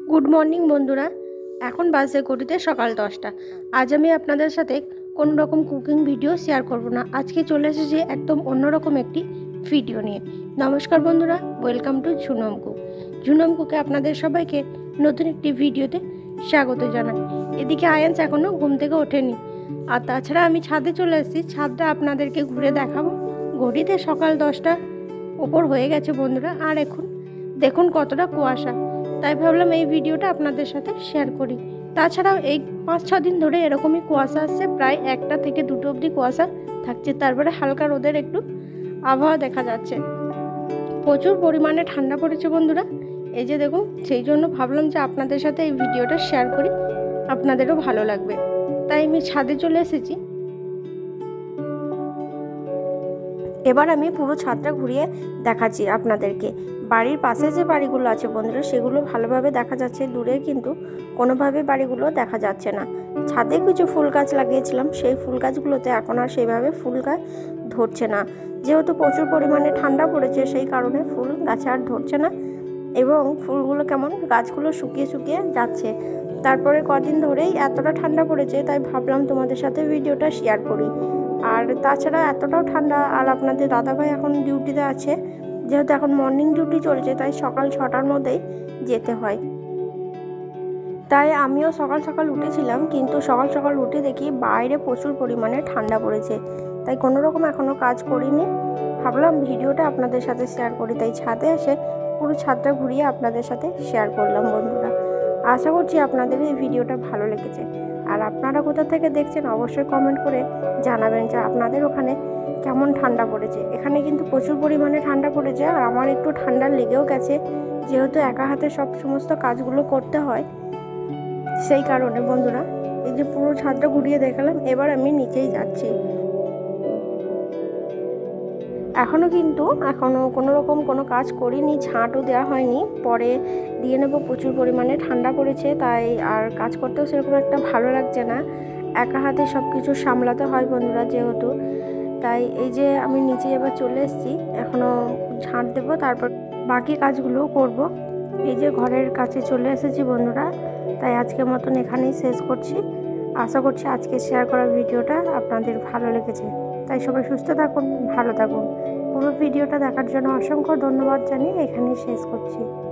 Good morning বন্ধুরা। এখন বাজে ঘড়িতে সকাল 10টা। আজ আমি আপনাদের সাথে কোনো রকম কুকিং ভিডিও শেয়ার করব না। আজকে চলে এসেছি একদম অন্যরকম একটি ভিডিও নিয়ে। নমস্কার বন্ধুরা, welcome to Jhunum cook. Jhunum কুকে আপনাদের সবাইকে নতুন একটি ভিডিওতে স্বাগত জানাই। এদিকে আয়ান্স এখনও ঘুম থেকে ওঠেনি। আর তাছাড়া আমি ছাদে চলে এসেছি, ছাদটা আপনাদেরকে ঘুরে দেখাবো। ঘড়িতে সকাল 10টা ওপর হয়ে গেছে বন্ধুরা। আর এখন দেখুন কতটা কুয়াশা, তাই ভাবলাম এই ভিডিওটা আপনাদের সাথে শেয়ার করি। তাছাড়াও এই 5-6 দিন ধরে এরকমই কুয়াশা আসছে, প্রায় 1টা থেকে 2টো অবধি কুয়াশা থাকছে। তারপরে হালকা রোদের একটু আবহাওয়া দেখা যাচ্ছে। প্রচুর পরিমাণে ঠান্ডা পড়েছে বন্ধুরা। এই যে দেখুন, সেই জন্য ভাবলাম যে আপনাদের সাথে এই ভিডিওটা শেয়ার করি, আপনাদেরও ভালো লাগবে। তাই আমি ছাদে চলে এসেছি। এবার আমি পুরো ছাদটা ঘুরিয়ে দেখাচ্ছি আপনাদেরকে। বাড়ির পাশে যে বাড়িগুলো আছে বন্ধুরা, সেগুলো ভালোভাবে দেখা যাচ্ছে, দূরে কিন্তু কোনোভাবে বাড়িগুলো দেখা যাচ্ছে না। ছাদে কিছু ফুল গাছ লাগিয়েছিলাম, সেই ফুল গাছগুলোতে এখন আর সেইভাবে ফুল গাছ ধরছে না। যেহেতু প্রচুর পরিমাণে ঠান্ডা পড়েছে, সেই কারণে ফুল গাছে আর ধরছে না এবং ফুলগুলো কেমন গাছগুলো শুকিয়ে শুকিয়ে যাচ্ছে। তারপরে কদিন ধরেই এতটা ঠান্ডা পড়েছে, তাই ভাবলাম তোমাদের সাথে ভিডিওটা শেয়ার করি। আর তাছাড়া এতটাও ঠান্ডা, আর আপনাদের দাদাভাই এখন ডিউটিতে আছে, যেহেতু এখন মর্নিং ডিউটি চলছে, তাই সকাল 6টার মধ্যেই যেতে হয়। তাই আমিও সকাল সকাল উঠেছিলাম, কিন্তু সকাল সকাল উঠে দেখি বাইরে প্রচুর পরিমাণে ঠান্ডা পড়েছে। তাই কোনো রকম এখনও কাজ করিনি, ভাবলাম ভিডিওটা আপনাদের সাথে শেয়ার করি। তাই ছাদে এসে পুরো ছাদটা ঘুরিয়ে আপনাদের সাথে শেয়ার করলাম বন্ধুরা। আশা করছি আপনাদের এই ভিডিওটা ভালো লেগেছে। আর আপনারা কোথা থেকে দেখছেন অবশ্যই কমেন্ট করে জানাবেন যে আপনাদের ওখানে কেমন ঠান্ডা পড়েছে। এখানে কিন্তু প্রচুর পরিমাণে ঠান্ডা পড়েছে, আর আমার একটু ঠান্ডা লেগেও গেছে, যেহেতু একা হাতে সমস্ত কাজগুলো করতে হয়, সেই কারণে বন্ধুরা। এই যে পুরো ছাদটা ঘুরিয়ে দেখালাম, এবার আমি নিচেই যাচ্ছি। এখনও কোনো রকম কোনো কাজ করিনি, ঝাঁটও দেওয়া হয়নি, পরে দিয়ে নেব। প্রচুর পরিমাণে ঠান্ডা পড়েছে, তাই আর কাজ করতেও সেরকম একটা ভালো লাগছে না। একা হাতে সব কিছু সামলাতে হয় বন্ধুরা, যেহেতু। তাই এই যে আমি নিচে এবার চলে এসেছি, এখনও ঝাঁট দেবো, তারপর বাকি কাজগুলোও করব। এই যে ঘরের কাছে চলে এসেছি বন্ধুরা। তাই আজকের মতন এখানেই শেষ করছি। আশা করছি আজকে শেয়ার করা ভিডিওটা আপনাদের ভালো লেগেছে। তাই সবাই সুস্থ থাকুন, ভালো থাকুন। পুরো ভিডিওটা দেখার জন্য অসংখ্য ধন্যবাদ জানিয়ে এখানেই শেষ করছি।